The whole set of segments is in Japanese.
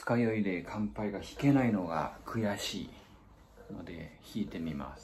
日酔いで乾杯が弾けないのが悔しいので弾いてみます。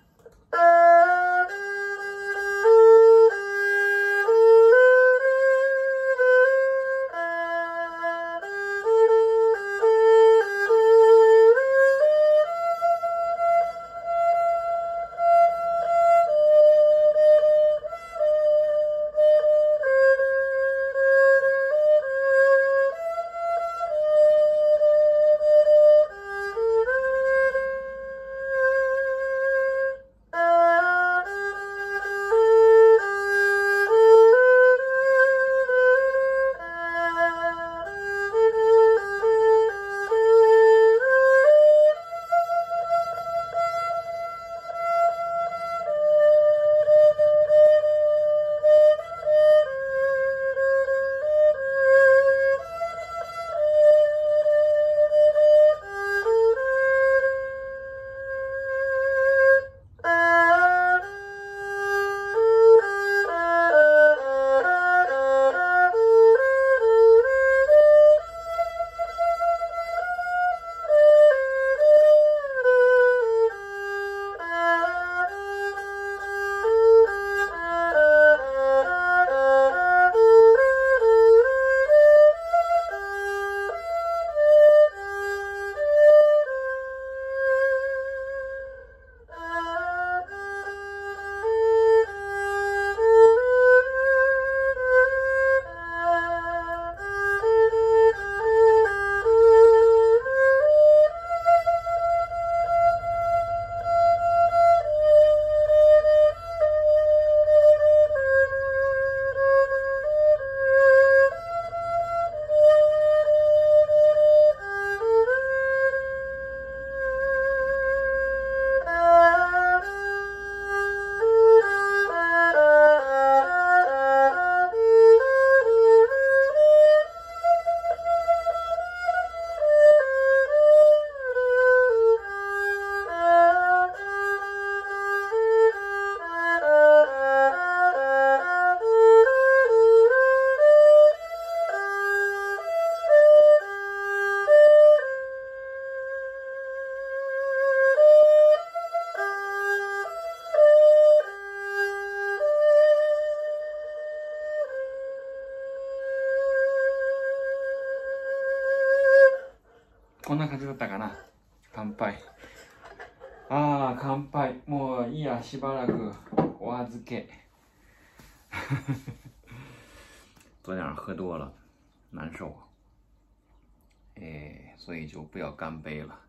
こんな感じだったかな、乾杯。ああ、乾杯。もういいや、しばらくお預け。昨天晚上喝多了，难受。所以就不要干杯了。